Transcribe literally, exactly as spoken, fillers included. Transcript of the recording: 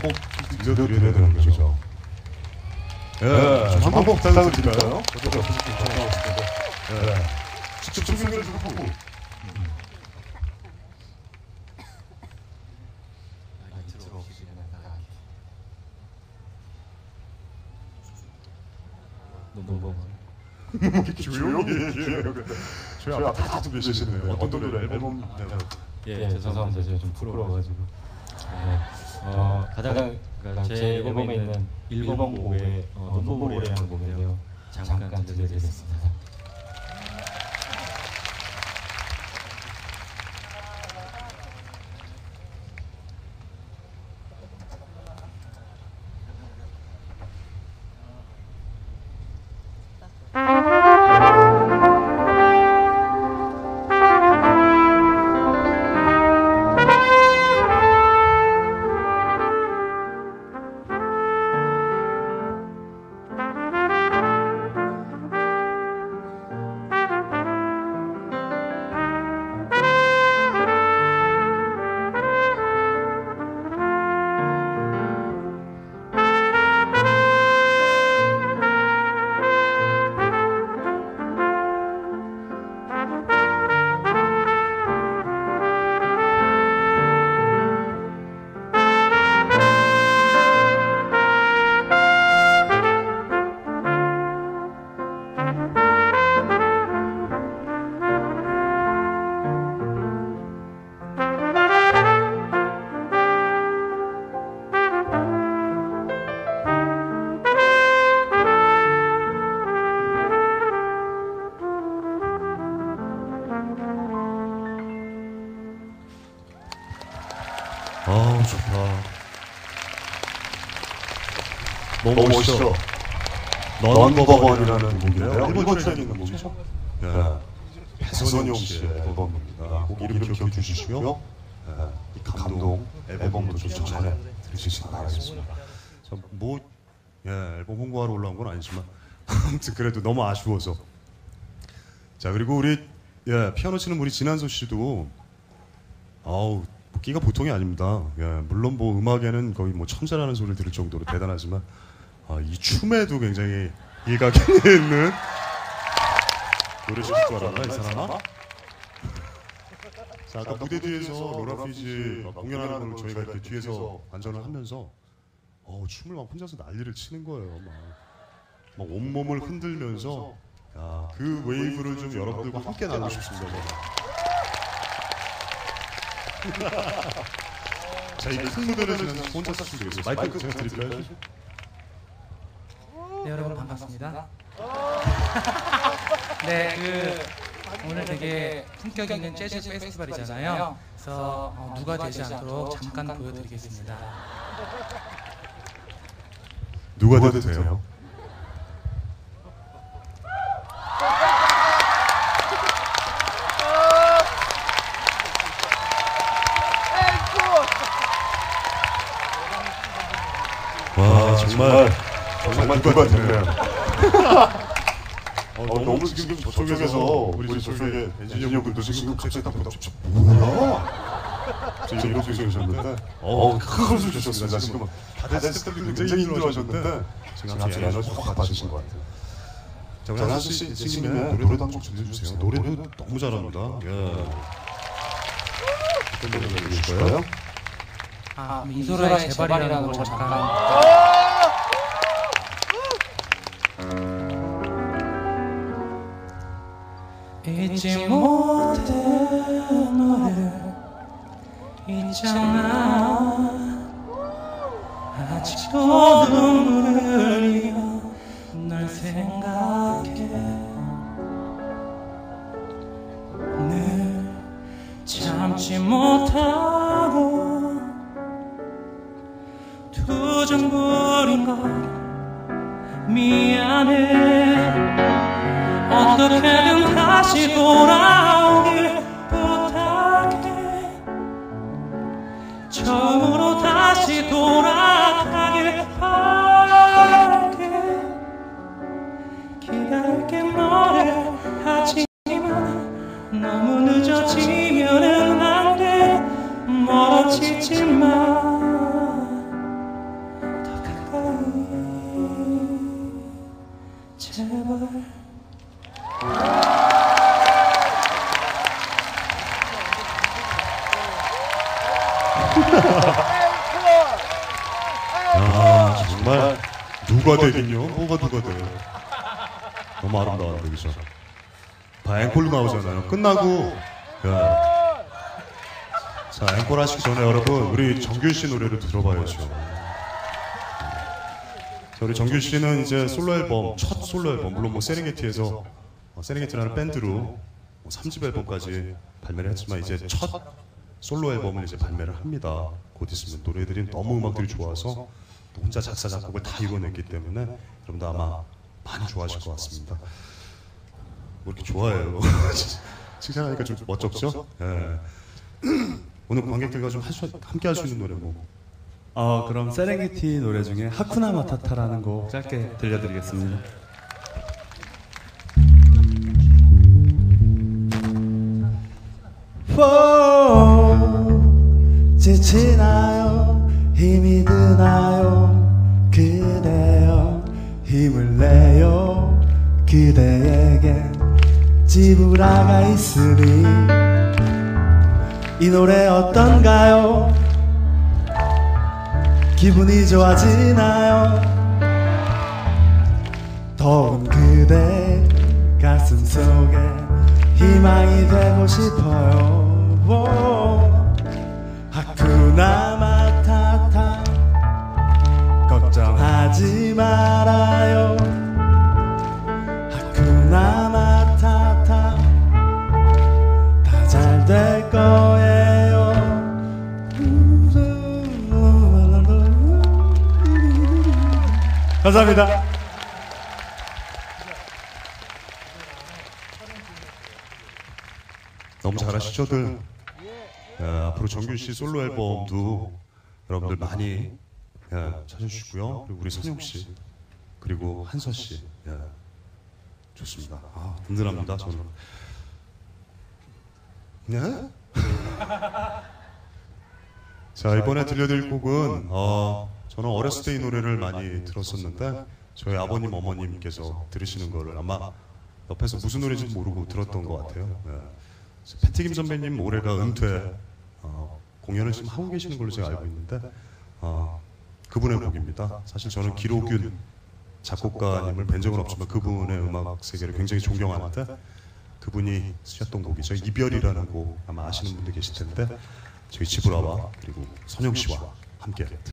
꼭 들려드려야 되는 거죠. 예, 좀 한번 부탁을 드릴까요? 예, 직접 소개를 좀 하고. 너무 조용히 얘기해요. 저희 앞에 다 듣고 계시네요. 어떤 노래 앨범? 예, 죄송합니다. 제가 좀 부끄러워가지고. 네. 어, 가장 그러니까 제 앨범에 있는 일 번 곡의 어, 눈보라는 곡인데요. 잠깐 들려드리겠습니다. 아우 좋다. 너무 멋있어. 넘버원이라는 곡인데요. 일본 트랙에 있는 곡이죠. 네. 배선영 씨의 앨범입니다. 곡 이름 기억해 주시고요. 네. 이 감동 앨범으로 좀 전해 들으시기 바라겠습니다. 뭐 예, 앨범 홍보하러 올라온 건 아니지만 아무튼 그래도 너무 아쉬워서. 자 그리고 우리 예, 피아노 치는 우리 진한소 씨도 아우 끼가 보통이 아닙니다. 예, 물론 뭐 음악에는 거의 뭐 천재라는 소리를 들을 정도로 대단하지만 아, 이 춤에도 굉장히 일각이 있는 노래실 줄 알았나 이 사람아? 자 아까 무대 뒤에서 로라 피지 공연하는 걸 저희가 이렇게 뒤에서 관전을 하면서 어, 춤을 막 혼자서 난리를 치는 거예요. 막, 막 온몸을 흔들면서 야, 그 웨이브를 좀 여러분들과 함께 나누고 싶습니다. 자, 이 큰 무대를 지나서 혼자 쓰시면 되겠어요. 마이크 제가 드릴까요? 네, 여러분 반갑습니다. 네, 그 오늘 되게 품격 있는 재즈 페스티벌이잖아요. 그래서 어, 누가 되지 않도록 잠깐 보여드리겠습니다. 누가 돼도 돼요? 와 정말 정말 누가 되네요. 어, 너무 지금 저쪽에서 우리 저쪽에 엔지니어분도 지금 갑자기 딱 보다 뭐야? 저 이런 표정이 오셨는데 어우 큰 소리 주셨습니다. 지금 다들 스태프들이 굉장히 힘들어하셨는데 지금 갑자기 에너지 확 받으신 것 같아요. 자 우리 한수 씨 스님의 노래도 한 곡 들려주세요. 노래는 너무 잘합니다. 예. 어떤 노래 들려주실 거예요? 아, 이소라의 제발이라는 걸 잠깐. 잊지 못해 너를 있잖아. 아직도 눈물을 흘려 널 생각해. 늘 참지 못하고 투정 부린 것 미안해. 어떻게든 다시 돌아오길 부탁해. 처음으로 다시 돌아가길 바랄게. 기다릴게 너를 하지만 너무 늦어지면은 안 돼. 멀어지지 마. 아 정말 누가 되긴요? 뭐가 누가 돼요? 너무 아름다운데 그죠? 봐 앵콜로 나오잖아요. 끝나고 야. 자 앵콜 하시기 전에 여러분 우리 정균 씨 노래를 들어봐야죠. 자, 우리 정균 씨는 이제 솔로 앨범 첫 솔로 앨범 물론 뭐 세렝게티에서 어, 세렝게티라는 밴드로 뭐 삼 집 앨범까지 발매를 했지만 이제 첫 솔로 앨범을 이제 발매를 합니다. 곧 있으면 노래들이 너무 음악들이 좋아서 또 혼자 작사 작곡을 다 이뤄냈기 때문에 여러분도 아마 많이 좋아하실 것 같습니다. 뭐 이렇게 좋아해요. 칭찬하니까 좀 멋쩍죠? 예. 오늘 관객들과 좀 하셔, 함께 할 수 있는 노래 뭐. 어, 그럼 세렝게티 노래 중에 하쿠나 마타타라는 곡 짧게 들려드리겠습니다. 지치나요? 힘이 드나요? 그대여 힘을 내요. 그대에게 지브라가 있으니 이 노래 어떤가요? 기분이 좋아지나요? 더운 그대 가슴 속에 희망이 되고 싶어요. 하쿠나 마타타 걱정하지 말아요. 하쿠나 마타타 다 잘 될 거예요. 감사합니다. 너무 잘하시죠들. 예, 앞으로 정균 씨 솔로 앨범도 여러분들 많이 예, 찾아주시고요. 그리고 우리 선영 씨 그리고 한서 씨 예, 좋습니다. 아, 든든합니다 저는. 네? 자 이번에 들려드릴 곡은 어, 저는 어렸을 때 이 노래를 많이 들었었는데 저희 아버님 어머님께서 들으시는 거를 아마 옆에서 무슨 노래인지 모르고 들었던 것 같아요. 예. 패티김 선배님 올해가 은퇴 어, 공연을 지금 하고 계시는 걸로 제가 알고 있는데 어, 그분의 곡입니다. 사실 저는 기록윤 작곡가님을 뵌 적은 없지만 그분의 음악 세계를 굉장히 존경하는데 그분이 쓰셨던 곡이죠. 이별이라는 곡 아마 아시는 분들 계실 텐데 저희 지브라와 그리고 선영 씨와 함께